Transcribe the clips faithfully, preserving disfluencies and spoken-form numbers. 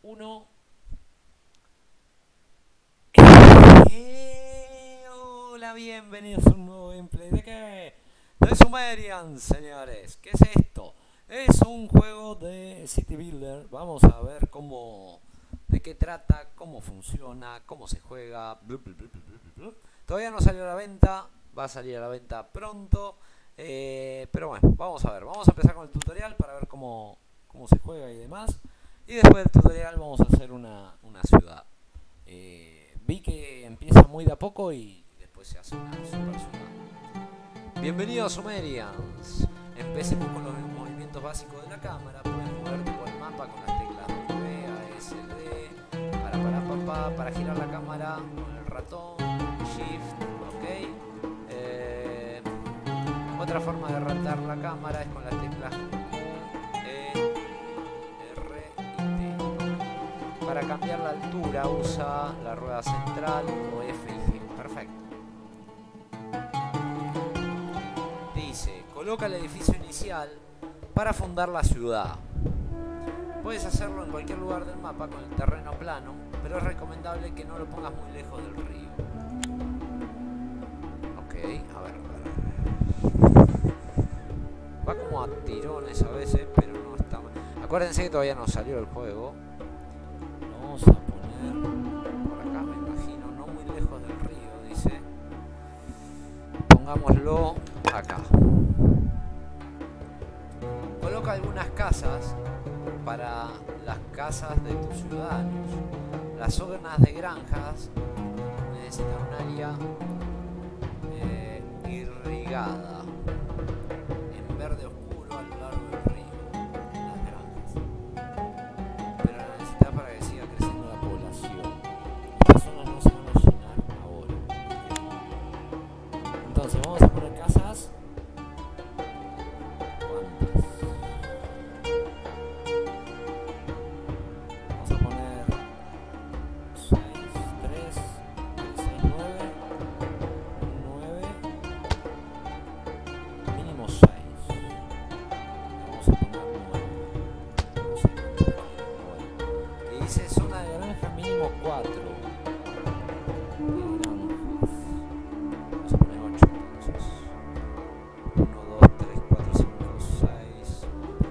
uno. Hola, bienvenidos a un nuevo gameplay. ¿De qué? De Sumerian, señores. ¿Qué es esto? Es un juego de City Builder. Vamos a ver cómo, de qué trata, cómo funciona, cómo se juega. Todavía no salió a la venta. Va a salir a la venta pronto. Eh, pero bueno, vamos a ver. Vamos a empezar con el tutorial para ver cómo, cómo se juega y demás. Y después del tutorial vamos a hacer una, una ciudad. Eh, vi que empieza muy de a poco y después se hace una super ciudad. Bienvenidos a Sumerians. Empecemos con los movimientos básicos de la cámara. Puedes moverte por el mapa con las teclas W, A, S, D. Para, para, para, para girar la cámara con el ratón, Shift, ok. Eh, otra forma de rotar la cámara es con las teclas Q, E, R y T. Para cambiar la altura usa la rueda central o F y G. Perfecto. Dice, coloca el edificio inicial para fundar la ciudad. Puedes hacerlo en cualquier lugar del mapa con el terreno plano, pero es recomendable que no lo pongas muy lejos del río. Ok, a ver, a ver. Va como a tirones a veces, pero no está mal. Acuérdense que todavía no salió el juego. Lo vamos a poner por acá, me imagino, no muy lejos del río, dice. Pongámoslo acá. Coloca algunas casas para las casas de tus ciudadanos. Las zonas de granjas necesitan un área eh, irrigada en verde oscuro a lo largo del río, en las granjas, pero la necesitas para que siga creciendo la población. Estas zonas no se van a llenar ahora. Entonces vamos a poner casas. ¿Cuántas? Vamos a poner seis, tres, seis, nueve, nueve, mínimo seis. Vamos a poner nueve. No sé cuánto quiero. Bueno. Y dice zona de granja mínimo cuatro. Vamos a poner ocho entonces. uno, dos, tres, cuatro, cinco, seis.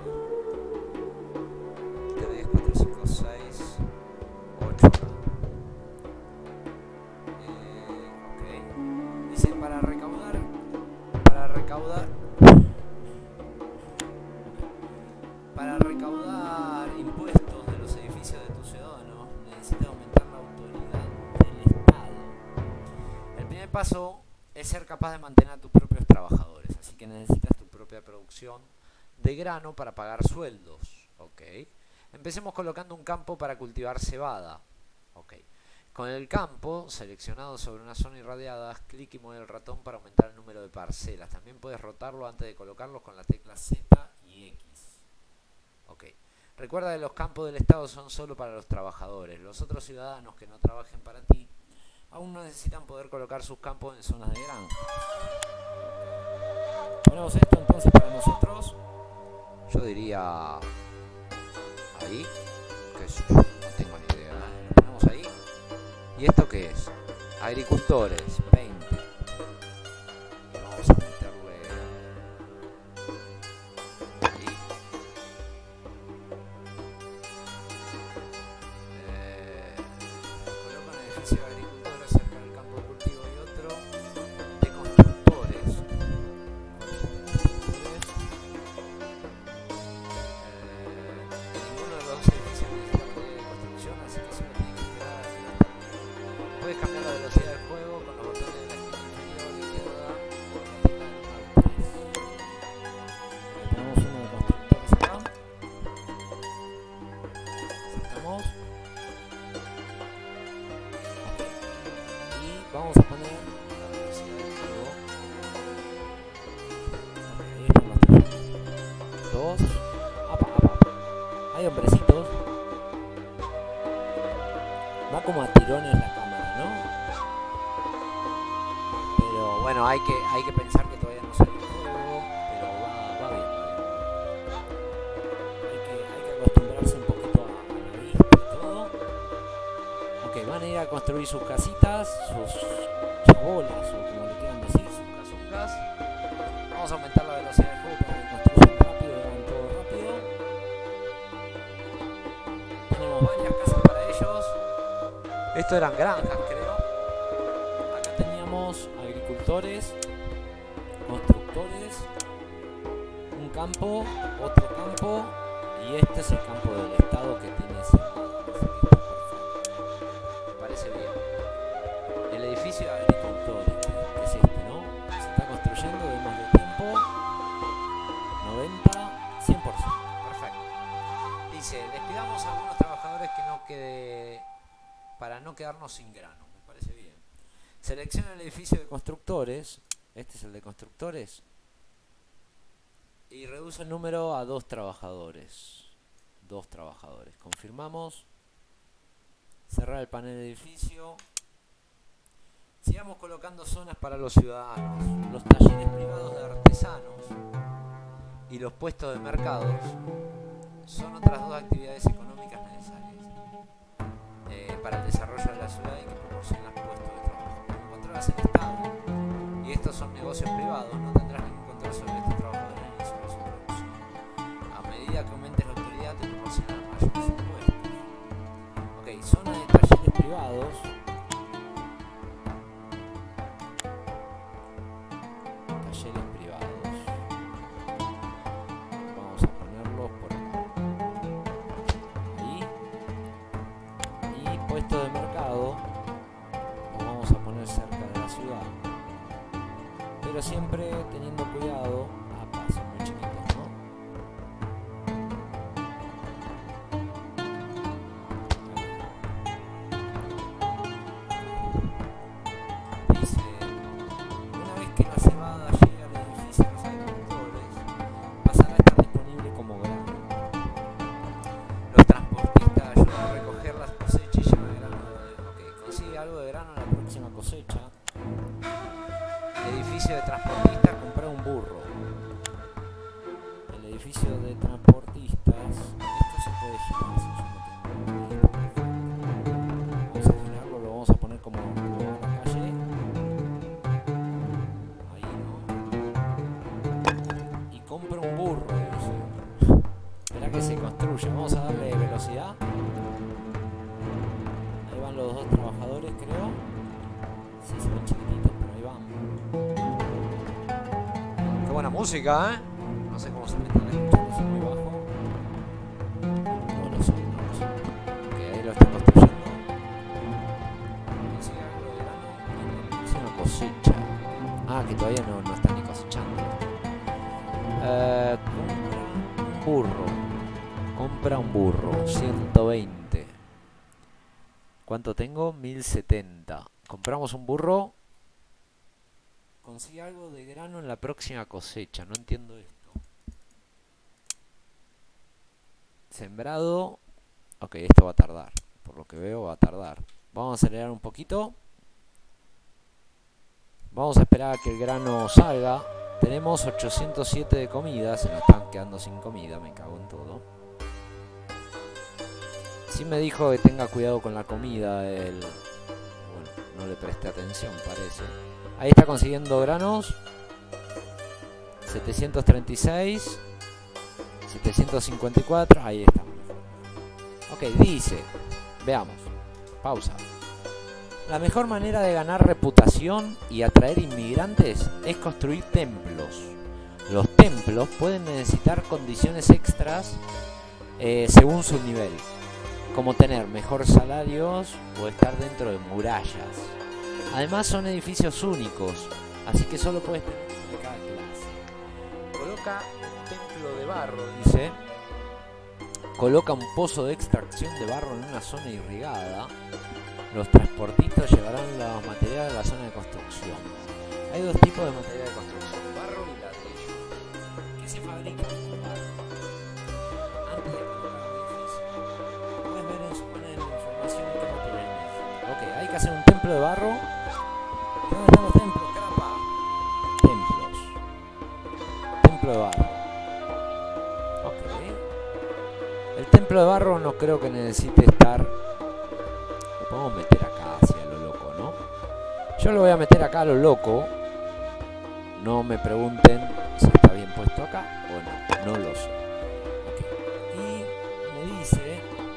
tres, cuatro, cinco, seis. ocho. Eh, ok. Dice para recaudar. Para recaudar. Para recaudar impuestos de los edificios de tus ciudadanos, necesitas aumentar la autoridad del Estado. El primer paso es ser capaz de mantener a tus propios trabajadores, así que necesitas tu propia producción de grano para pagar sueldos. Okay. Empecemos colocando un campo para cultivar cebada. Okay. Con el campo seleccionado sobre una zona irradiada, haz clic y mueve el ratón para aumentar el número de parcelas. También puedes rotarlo antes de colocarlos con las teclas Z y X. Okay. Recuerda que los campos del Estado son solo para los trabajadores. Los otros ciudadanos que no trabajen para ti aún no necesitan poder colocar sus campos en zonas de granja. Ponemos esto entonces para nosotros. Yo diría ahí. ¿Qué es? No tengo ni idea. ¿eh? Lo ponemos ahí. ¿Y esto qué es? Agricultores, veinte. Y vamos a meterle ahí. Eh, coloca un edificio de agricultores cerca del campo de cultivo y otro de constructores. Constructores. Eh, ninguno de los dos edificios necesita material de construcción, así que solo tiene que esperar a que los termine. Puedes cambiar la velocidad del juego con los botones de la esquina inferior izquierda o la tecla del número tres. Le ponemos uno de constructores acá. Saltamos. Y vamos a poner la velocidad del juego. Ok, ahí están los tres. Dos. Apa, apa, apa. Hay hombrecitos. Va como a tirones la cámara, ¿no? Pero bueno, hay que, hay que pensar que todavía no sale el juego, pero va, va bien, va bien. Hay que, hay que acostumbrarse un poquito a, a la vista y todo. a construir sus casitas, sus chabolas o como le quieran decir, sus casungas. Vamos a aumentar la velocidad del juego para que construyan rápido y hagan todo rápido. Tenemos varias casas para ellos. Esto eran granjas, creo. Acá teníamos agricultores, constructores, un campo, otro campo, y este es el campo del estado que tiene ese. Me parece bien. El edificio de agricultores, que es este, ¿no? Se está construyendo, demos de tiempo noventa, cien por ciento. Perfecto. Dice, despidamos a algunos trabajadores que no quede para no quedarnos sin grano. Me parece bien. Selecciona el edificio de constructores. Este es el de constructores. Y reduce el número a dos trabajadores. Dos trabajadores. Confirmamos. Cerrar el panel de edificio. Sigamos colocando zonas para los ciudadanos. Los talleres privados de artesanos y los puestos de mercados son otras dos actividades económicas necesarias eh, para el desarrollo de la ciudad y que proporcionan puestos de trabajo. Como controlas el Estado y estos son negocios privados, no tendrás ningún control sobre estos trabajadores ni sobre su producción. A medida que aumentes la autoridad te proporcionarán mayores impuestos. Ok, zona de talleres privados. Talleres privados. Vamos a ponerlos por acá. Ahí. Y puesto de mercado lo vamos a poner cerca de la ciudad. Pero siempre teniendo cuidado. Ah, son muy chiquitos, ¿no? Dice, una vez que la cebada llegue al edificio de los agricultores, pasará a estar disponible como grano. Los transportistas ayudan a recoger las cosechas y llevan grano de... Ok, consigue algo de grano en la próxima cosecha. Edificio de transportistas, comprar un burro. El edificio de transportistas, esto se puede girar si yo no tengo. Vamos a girarlo, lo vamos a poner como en la calle. Ahí no. Y compra un burro, dice. Espera que se construya, vamos a darle velocidad. Ahí van los dos trabajadores, creo. Sí, se ven chiquititos, pero ahí van. Qué buena música, ¿eh? No sé cómo se me están escuchando, es muy bajo. No lo sé, no lo sé. Ok, ahí lo están construyendo. Consigue algo de grano. Es una cosecha. Ah, que todavía no, no están ni cosechando. Eh, compra un burro. Compra un burro. ciento veinte. ¿Cuánto tengo? mil setenta. Compramos un burro. Consigue algo de grano en la próxima cosecha. No entiendo esto. Sembrado. Ok, esto va a tardar. Por lo que veo va a tardar. Vamos a acelerar un poquito. Vamos a esperar a que el grano salga. Tenemos ochocientos siete de comida. Se nos están quedando sin comida. Me cago en todo. Sí me dijo que tenga cuidado con la comida. El... Bueno, no le presté atención, parece. Ahí está consiguiendo granos. setecientos treinta y seis. setecientos cincuenta y cuatro. Ahí está. Ok, dice. Veamos. Pausa. La mejor manera de ganar reputación y atraer inmigrantes es construir templos. Los templos pueden necesitar condiciones extras eh, según su nivel, como tener mejores salarios o estar dentro de murallas. Además son edificios únicos, así que solo puedes tener uno de cada clase. Coloca un templo de barro, dice. Coloca un pozo de extracción de barro en una zona irrigada. Los transportistas llevarán los materiales a la zona de construcción. Hay dos tipos de material de construcción, barro y ladrillo, que se fabrican con barro. Antes de colocar el edificio, puedes ver en su panel de información qué material es. Ok, hay que hacer un templo de barro. ¿Dónde están los templos, crapa? Templos. Templo de barro. Ok. El templo de barro no creo que necesite estar podemos meter acá hacia lo loco, ¿no? Yo lo voy a meter acá a lo loco. No me pregunten si está bien puesto acá o no, no lo sé. Okay. Y me dice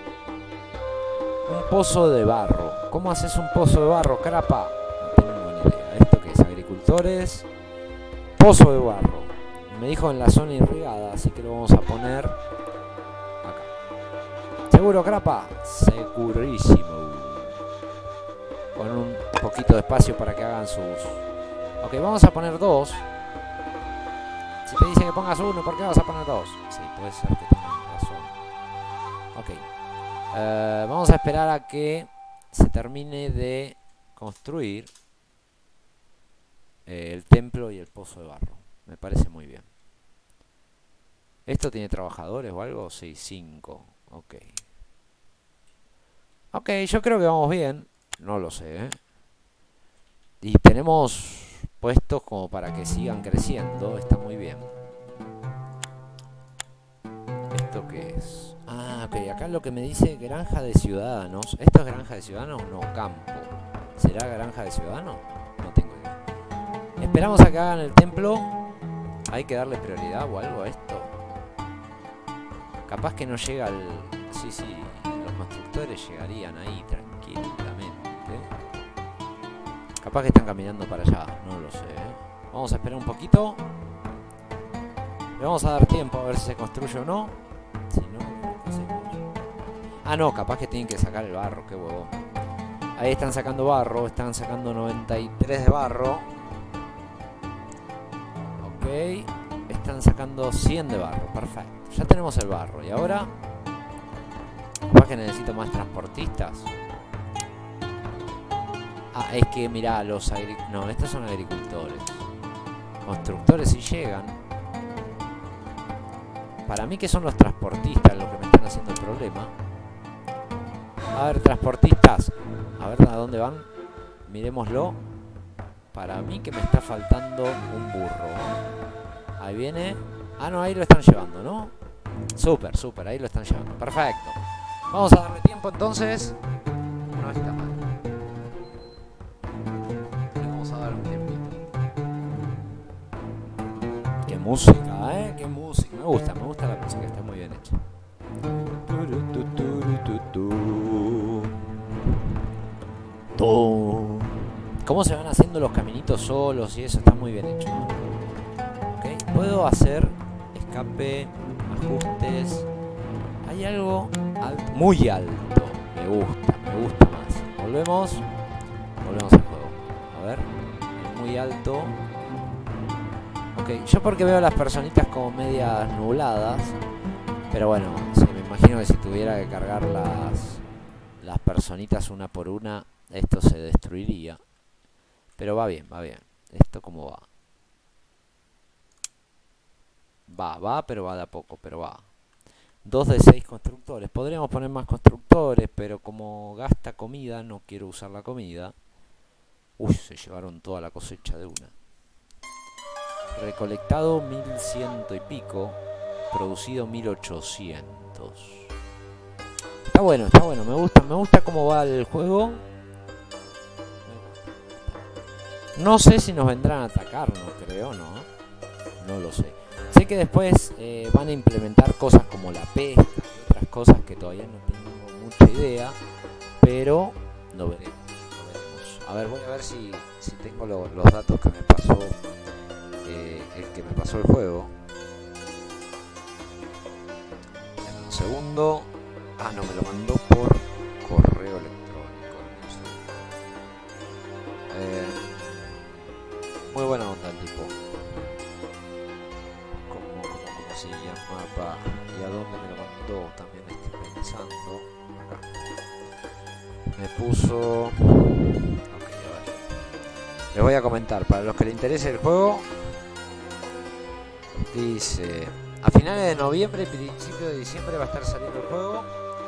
un pozo de barro. ¿Cómo haces un pozo de barro, Crapa? No tengo ni idea. ¿Esto qué es? Agricultores. Pozo de barro. Me dijo en la zona irrigada, así que lo vamos a poner acá. ¿Seguro, Crapa? Segurísimo. Con un poquito de espacio para que hagan sus... Ok, vamos a poner dos. Si te dice que pongas uno, ¿por qué vas a poner dos? Sí, puede ser que tengan razón. Ok. Uh, vamos a esperar a que se termine de construir eh, el templo y el pozo de barro. Me parece muy bien. ¿Esto tiene trabajadores o algo? Sí, cinco. Ok. Ok, yo creo que vamos bien. No lo sé, ¿eh? Y tenemos puestos como para que sigan creciendo. Está muy bien. ¿Esto qué es? Ah, ok. Acá lo que me dice granja de ciudadanos. ¿Esto es granja de ciudadanos? No, campo. ¿Será granja de ciudadanos? No tengo idea. Esperamos a que hagan el templo. Hay que darle prioridad o algo a esto. Capaz que no llega al... Sí, sí. Los constructores llegarían ahí tranquilamente. Capaz que están caminando para allá, no lo sé, ¿eh? Vamos a esperar un poquito. Le vamos a dar tiempo a ver si se construye o no. Si no, ¿qué hacemos? Ah, no, capaz que tienen que sacar el barro, qué huevón. Ahí están sacando barro, están sacando noventa y tres de barro. Ok, están sacando cien de barro, perfecto. Ya tenemos el barro y ahora... Capaz que necesito más transportistas. Ah, es que mirá, los agricultores... No, estos son agricultores. Constructores sí llegan. Para mí que son los transportistas los que me están haciendo el problema. A ver, transportistas. A ver a dónde van. Miremoslo. Para mí que me está faltando un burro. Ahí viene. Ah, no, ahí lo están llevando, ¿no? Súper, súper, ahí lo están llevando. Perfecto. Vamos a darle tiempo entonces. No está mal. Qué música, eh, qué música. Me gusta, me gusta la música, está muy bien hecha. Cómo se van haciendo los caminitos solos y eso está muy bien hecho, ¿no? Okay. Puedo hacer escape, ajustes. Hay algo alto, muy alto. Me gusta, me gusta más. Volvemos. Volvemos al juego. A ver. Muy alto. Ok, yo porque veo a las personitas como medias nubladas. Pero bueno, sí, me imagino que si tuviera que cargar las, las personitas una por una, esto se destruiría. Pero va bien, va bien. ¿Esto cómo va? Va, va, pero va de a poco, pero va. dos de seis constructores. Podríamos poner más constructores, pero como gasta comida, no quiero usar la comida. Uy, se llevaron toda la cosecha de una. Recolectado mil ciento y pico. Producido mil ochocientos. Está bueno, está bueno. Me gusta, me gusta cómo va el juego. No sé si nos vendrán a atacar, no creo, no. No lo sé. Sé que después eh, van a implementar cosas como la pesca y otras cosas que todavía no tengo mucha idea. Pero lo veremos, lo veremos. A ver, voy a ver si, si tengo lo, los datos que me pasó eh, el que me pasó el juego. En un segundo. Ah, no, me lo mandó por correo electrónico. No sé. Eh, muy buena onda el tipo. Como, como, como si ya mapa. ¿Y a dónde me lo mandó? También estoy pensando. Acá. Me puso... Ok, a ver. Les voy a comentar. Para los que les interese el juego. Dice... A finales de noviembre y principio de diciembre va a estar saliendo el juego.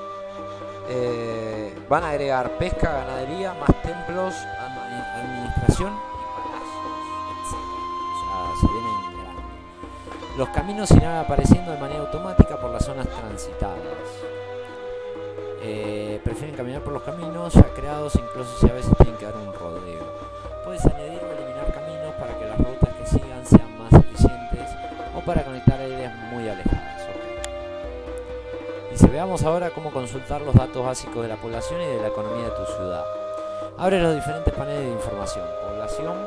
Eh, van a agregar pesca, ganadería, más templos, administración y palacios, etcétera. O sea, se vienen grandes. Los caminos irán apareciendo de manera automática por las zonas transitadas. Eh, prefieren caminar por los caminos ya creados, incluso si a veces tienen que dar un rodeo. Puedes añadir o eliminar caminos para que las rutas que sigan sean más eficientes o para conectar áreas muy alejadas. Okay. Y si veamos ahora cómo consultar los datos básicos de la población y de la economía de tu ciudad. Abre los diferentes paneles de información. Población.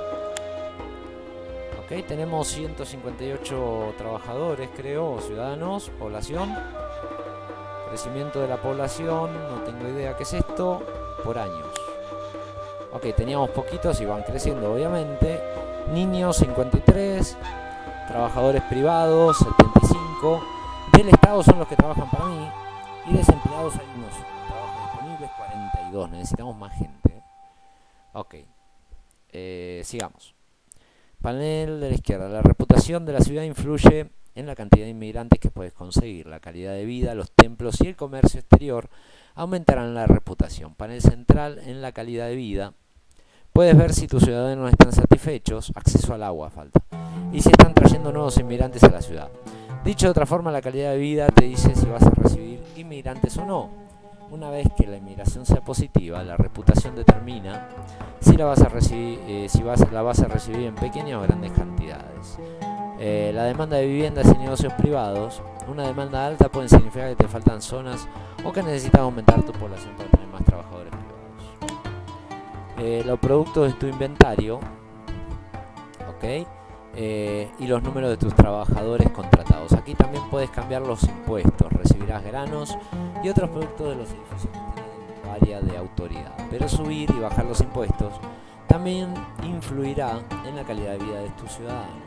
Ok, tenemos ciento cincuenta y ocho trabajadores, creo, o ciudadanos. Población. Crecimiento de la población, no tengo idea qué es esto, por años. Ok, teníamos poquitos y van creciendo, obviamente. Niños, cincuenta y tres. Trabajadores privados, setenta y cinco. Del Estado son los que trabajan para mí. Y desempleados hay unos trabajos disponibles, cuarenta y dos. Necesitamos más gente. Ok, eh, sigamos. Panel de la izquierda. La reputación de la ciudad influye en la cantidad de inmigrantes que puedes conseguir. La calidad de vida, los templos y el comercio exterior aumentarán la reputación. Panel central en la calidad de vida. Puedes ver si tus ciudadanos están satisfechos. Acceso al agua falta. Y si están trayendo nuevos inmigrantes a la ciudad. Dicho de otra forma, la calidad de vida te dice si vas a recibir inmigrantes o no. Una vez que la inmigración sea positiva, la reputación determina si la vas a recibir, eh, si vas, la vas a recibir en pequeñas o grandes cantidades. Eh, la demanda de viviendas y negocios privados. Una demanda alta puede significar que te faltan zonas o que necesitas aumentar tu población para tener más trabajadores privados. Eh, los productos de tu inventario, ok, eh, y los números de tus trabajadores contratados. Aquí también puedes cambiar los impuestos. Recibirás granos y otros productos de los edificios que tienen en tu área de autoridad. Pero subir y bajar los impuestos también influirá en la calidad de vida de tus ciudadanos.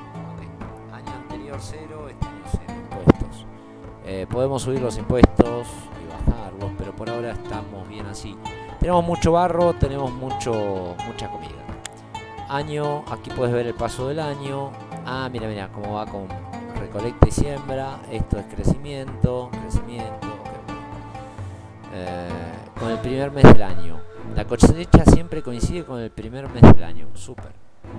Cero, este año cero impuestos. Eh, podemos subir los impuestos y bajarlos, pero por ahora estamos bien así. Tenemos mucho barro, tenemos mucho mucha comida. Año, aquí puedes ver el paso del año. Ah, mira, mira cómo va con recolecta y siembra. Esto es crecimiento, crecimiento. Okay. Eh, con el primer mes del año. La cosecha siempre coincide con el primer mes del año. Súper.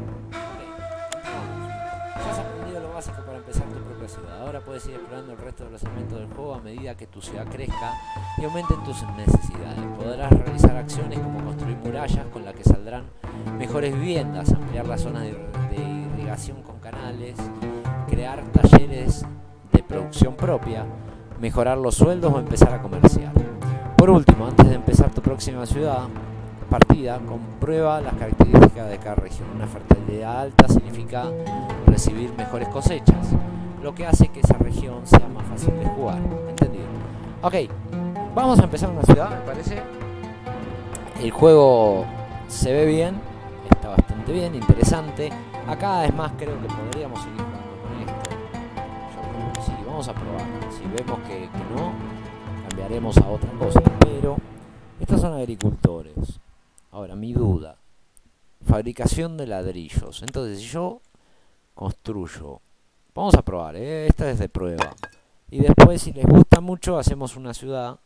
Básico para empezar tu propia ciudad. Ahora puedes ir explorando el resto de los elementos del juego a medida que tu ciudad crezca y aumenten tus necesidades. Podrás realizar acciones como construir murallas con las que saldrán mejores viviendas, ampliar las zonas de, de irrigación con canales, crear talleres de producción propia, mejorar los sueldos o empezar a comerciar. Por último, antes de empezar tu próxima ciudad partida, comprueba las características de cada región. Una fertilidad alta significa recibir mejores cosechas, lo que hace que esa región sea más fácil de jugar. ¿Entendido? Ok, vamos a empezar una ciudad, me parece. El juego se ve bien, está bastante bien, interesante. Acá es más, creo que podríamos seguir jugando con esto. Yo creo que sí, vamos a probar. Si vemos que, que no, cambiaremos a otra cosa. Pero estos son agricultores. Ahora, mi duda, fabricación de ladrillos. Entonces, si yo construyo, vamos a probar, ¿eh? Esta es de prueba. Y después, si les gusta mucho, hacemos una ciudad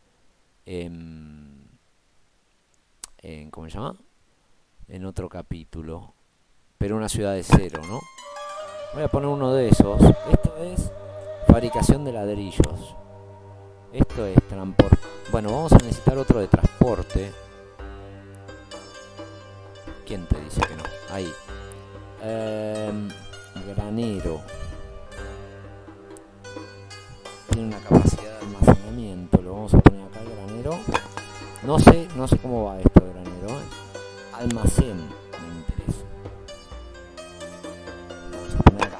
en, en ¿cómo se llama? En otro capítulo. Pero una ciudad de cero, ¿no? Voy a poner uno de esos. Esto es fabricación de ladrillos. Esto es transporte. Bueno, vamos a necesitar otro de transporte. ¿Quién te dice que no? Ahí. Eh, granero. Tiene una capacidad de almacenamiento. Lo vamos a poner acá el granero. No sé, no sé cómo va esto de granero, ¿eh? Almacén me interesa. Lo vamos a poner acá.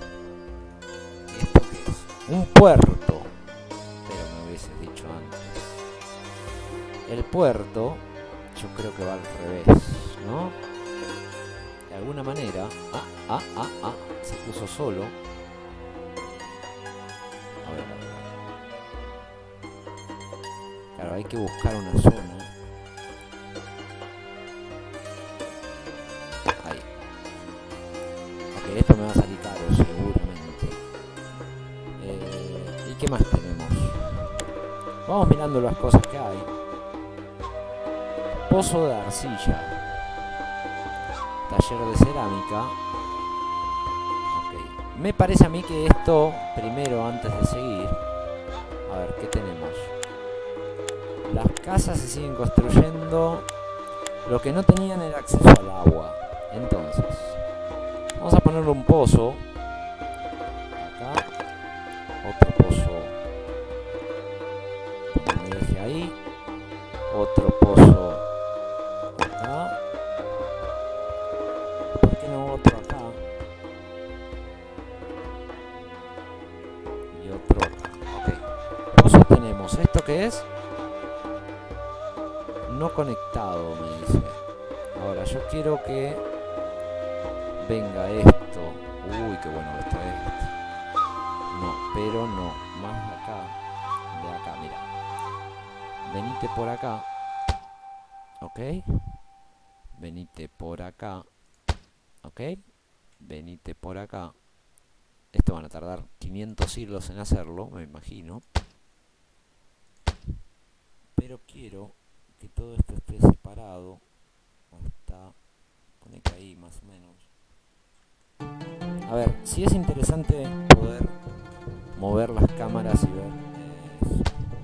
¿Esto qué es? Un puerto. Pero me hubieses dicho antes. El puerto, yo creo que va al revés, ¿no? De alguna manera. Ah, ah, ah, ah. Se puso solo. A ver, a ver. Claro, hay que buscar una zona. Ahí. Ok, esto me va a salir caro, seguramente. Eh, ¿Y qué más tenemos? Vamos mirando las cosas que hay. Pozo de arcilla. Taller de cerámica. Ok. Me parece a mí que esto, primero, antes de seguir. A ver, ¿qué tenemos? Las casas se siguen construyendo. Lo que no tenían era acceso al agua. Entonces, vamos a ponerle un pozo. Acá. Otro pozo. Como me dejé ahí. Otro pozo. Acá. ¿Por qué no otro acá? Y otro acá. Ok. Pozos tenemos. ¿Esto qué es? No conectado, me dice. Ahora yo quiero que venga esto. Uy, qué bueno que está esto. No, pero no. Más de acá. De acá, mira. Venite por acá. Ok. Venite por acá. Ok. Venite por acá. Esto van a tardar quinientos siglos en hacerlo, me imagino. Pero quiero que todo esto esté separado. Hasta... pone que ahí más o menos. A ver, si es interesante poder mover las cámaras y ver eso.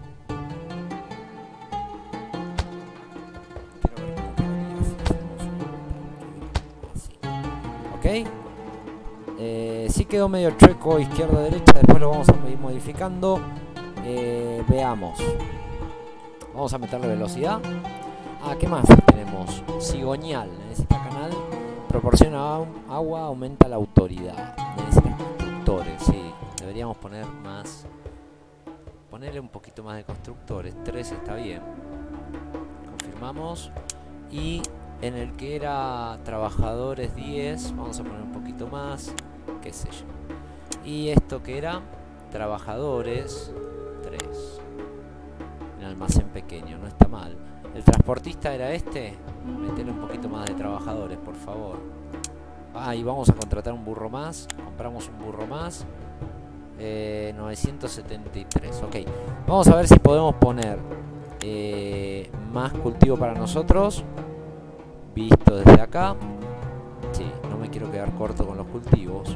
Quiero ver cómo quedaría si hacemos así. Ok. Eh, sí quedó medio chueco izquierda-derecha. Después lo vamos a ir modificando. Eh, veamos. Vamos a meterle velocidad. Ah, ¿qué más tenemos? Cigonial. Necesita canal. Proporciona agua, aumenta la autoridad. Necesita constructores, sí. Deberíamos poner más. Ponerle un poquito más de constructores. tres está bien. Confirmamos. Y en el que era trabajadores diez, vamos a poner un poquito más. Qué sé yo. Y esto que era trabajadores tres. Un almacén pequeño, no está mal. El transportista era este. Metele un poquito más de trabajadores, por favor. Ah, y vamos a contratar un burro más. Compramos un burro más. eh, novecientos setenta y tres. Ok, vamos a ver si podemos poner eh, más cultivo para nosotros. Visto desde acá. Sí, no me quiero quedar corto con los cultivos.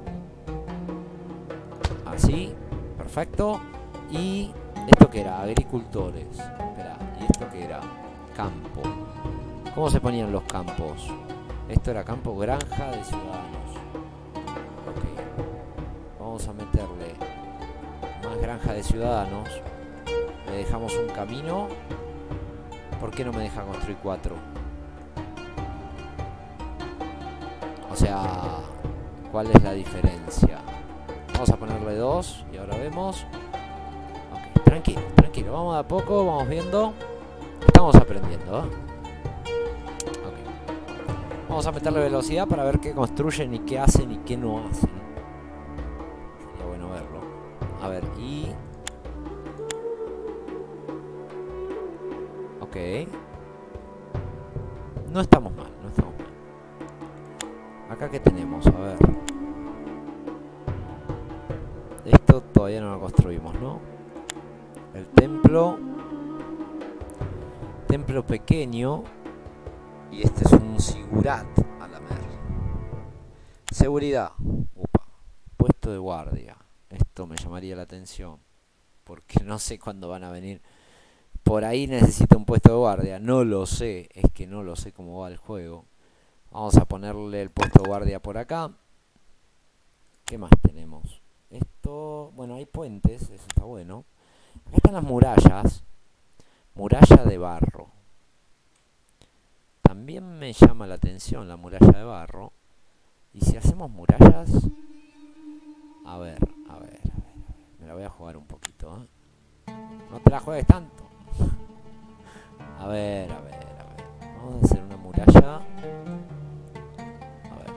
Así, perfecto. Y esto que era, agricultores. Espera, y esto que era, campo. ¿Cómo se ponían los campos? Esto era campo, granja de ciudadanos. Ok, vamos a meterle más granja de ciudadanos. Le dejamos un camino. ¿Por qué no me deja construir cuatro? O sea, ¿cuál es la diferencia? Vamos a ponerle dos y ahora vemos. Ok, tranquilo, tranquilo, vamos de a poco, vamos viendo. Estamos aprendiendo, ¿eh? Okay. Vamos a meterle velocidad para ver qué construyen y qué hacen y qué no hacen. Sería bueno verlo. A ver, y... ok. No estamos mal, no estamos mal. Acá que tenemos, a ver. Esto todavía no lo construimos, ¿no? El templo. Templo pequeño. Y este es un sigurat a la mer. Seguridad. Upa. Puesto de guardia. Esto me llamaría la atención. Porque no sé cuándo van a venir. Por ahí necesito un puesto de guardia. No lo sé. Es que no lo sé cómo va el juego. Vamos a ponerle el puesto de guardia por acá. ¿Qué más tenemos? Esto... bueno, hay puentes. Eso está bueno. Acá están las murallas. Muralla de barro. También me llama la atención la muralla de barro. Y si hacemos murallas... A ver, a ver, a ver. Me la voy a jugar un poquito, ¿eh? No te la juegues tanto. A ver, a ver, a ver. Vamos a hacer una muralla. A ver.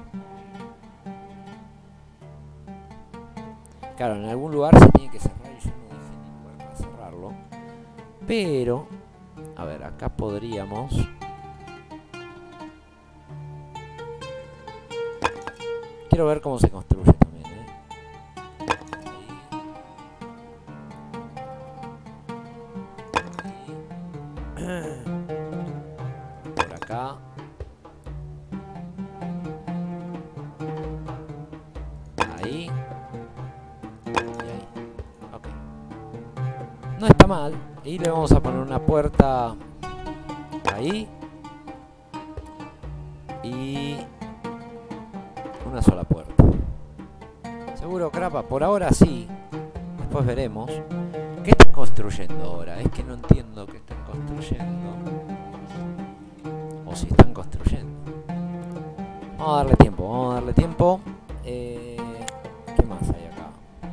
Claro, en algún lugar se tiene que cerrar y yo no dije ni lugar para cerrarlo. Pero, a ver, acá podríamos... quiero ver cómo se construye también, ¿eh? Ahí. Por acá. Ahí. Y ahí. Ok. No está mal. Y le vamos a poner una puerta ahí. Y una sola puerta. Seguro, Crapa, por ahora sí. Después veremos. ¿Qué están construyendo ahora? Es que no entiendo qué están construyendo. O si están construyendo. Vamos a darle tiempo, vamos a darle tiempo. Eh, ¿Qué más hay acá?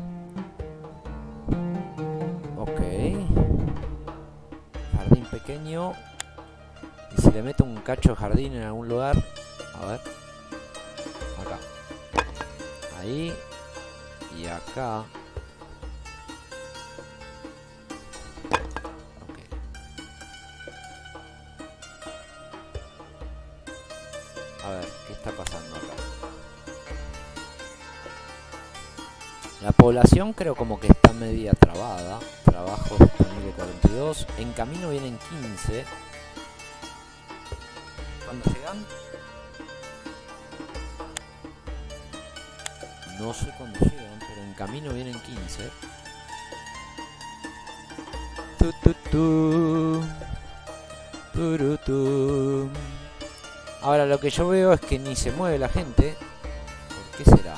Ok. Jardín pequeño. Y si le meto un cacho de jardín en algún lugar. A ver. Acá. Ahí. Y acá. A ver, ¿qué está pasando acá? La población creo como que está media trabada. Trabajo disponible cuarenta y dos. En camino vienen quince. ¿Cuándo llegan? No sé cuándo llegan, pero en camino vienen quince. Tu, tu, tu. Turu, tu. Ahora lo que yo veo es que ni se mueve la gente. ¿Por qué será?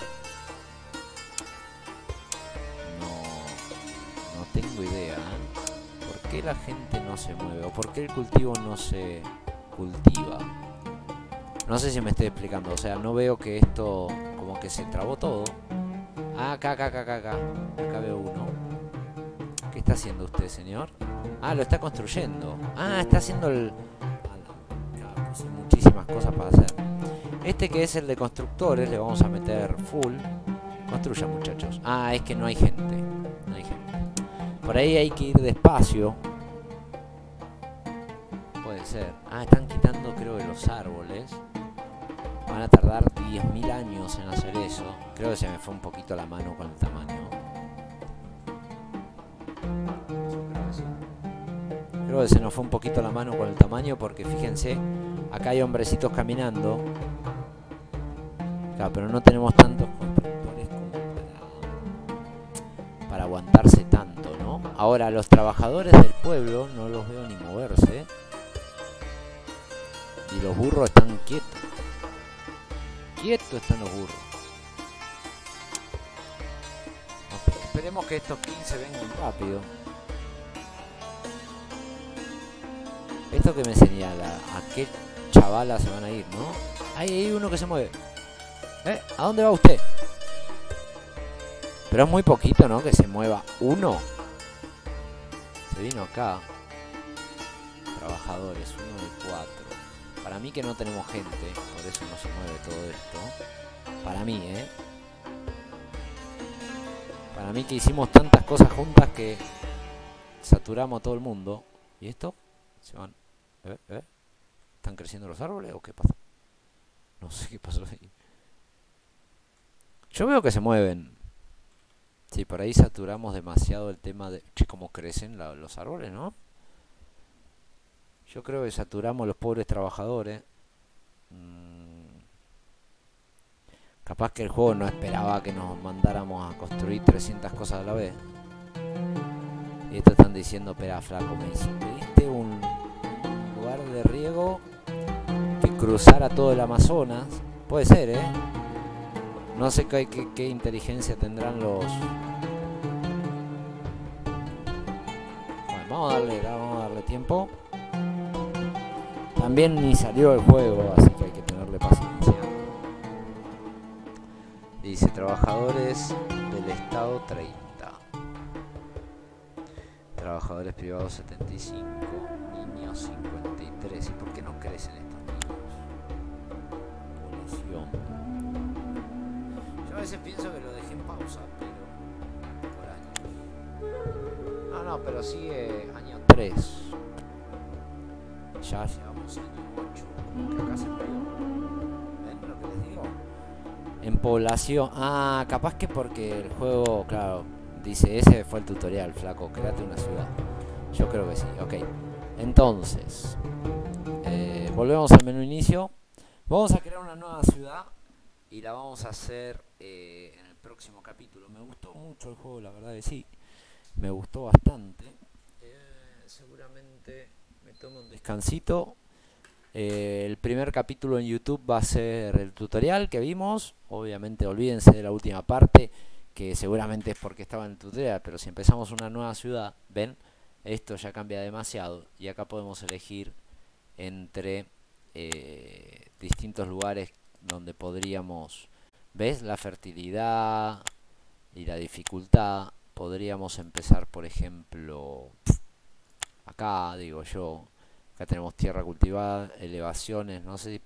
No, no tengo idea, ¿eh? ¿Por qué la gente no se mueve? ¿O por qué el cultivo no se cultiva? No sé si me estoy explicando. O sea, no veo que esto como que se trabó todo. Ah, acá, acá, acá, acá, acá. Acá veo uno. ¿Qué está haciendo usted, señor? Ah, lo está construyendo. Ah, está haciendo el... muchísimas cosas para hacer. Este que es el de constructores, le vamos a meter full. Construyan, muchachos. Ah, es que no hay gente. No hay gente. Por ahí hay que ir despacio. Puede ser. Ah, están quitando creo que los árboles. Van a tardar diez mil años en hacer eso. Creo que se me fue un poquito la mano con el tamaño. Creo que sí. Creo que se nos fue un poquito la mano con el tamaño porque fíjense. Acá hay hombrecitos caminando. Claro, pero no tenemos tantos constructores como para, para aguantarse tanto, ¿no? Ahora, los trabajadores del pueblo no los veo ni moverse. Y los burros están quietos. Quietos están los burros. No, esperemos que estos quince vengan rápido. Esto que me señala, ¿a qué chavalas se van a ir, no? Ahí hay uno que se mueve. ¿Eh? ¿A dónde va usted? Pero es muy poquito, ¿no? Que se mueva uno. Se vino acá. Trabajadores, uno de cuatro. Para mí que no tenemos gente, por eso no se mueve todo esto. Para mí, ¿eh? Para mí que hicimos tantas cosas juntas que saturamos a todo el mundo. ¿Y esto? Se van. ¿Eh? ¿Eh? ¿Están creciendo los árboles o qué pasa? No sé qué pasó ahí. Yo veo que se mueven. Sí, por ahí saturamos demasiado el tema de... Che, cómo crecen la, los árboles, ¿no? Yo creo que saturamos los pobres trabajadores. Mm. Capaz que el juego no esperaba que nos mandáramos a construir trescientas cosas a la vez. Y esto están diciendo, espera, flaco, me dice, pediste un lugar de riego que cruzara todo el Amazonas. Puede ser, ¿eh? No sé qué, qué, qué inteligencia tendrán los... Bueno, vamos a darle, vamos a darle tiempo. También ni salió el juego, así que hay que tenerle paciencia. Dice, trabajadores del Estado treinta. Trabajadores privados setenta y cinco. Niños cincuenta y tres. ¿Y por qué no crecen estos niños? Población. Yo a veces pienso que lo dejé en pausa, pero... por años. No, no, pero sigue año tres. Ya llevamos año ocho. Como que acá se perdió. ¿Ven lo que les digo? En población. Ah, capaz que porque el juego, claro, dice, ese fue el tutorial, flaco, créate una ciudad. Yo creo que sí, ok. Entonces, eh, volvemos al menú inicio. Vamos a crear una nueva ciudad y la vamos a hacer eh, en el próximo capítulo. Me gustó mucho el juego, la verdad que sí. Me gustó bastante. Eh, seguramente me tome un descansito. Eh, el primer capítulo en YouTube va a ser el tutorial que vimos. Obviamente olvídense de la última parte, que seguramente es porque estaba en el tutorial, pero si empezamos una nueva ciudad, ven, esto ya cambia demasiado y acá podemos elegir entre eh, distintos lugares donde podríamos, ¿ves? La fertilidad y la dificultad. Podríamos empezar, por ejemplo, acá, digo yo. Acá tenemos tierra cultivada, elevaciones, no sé si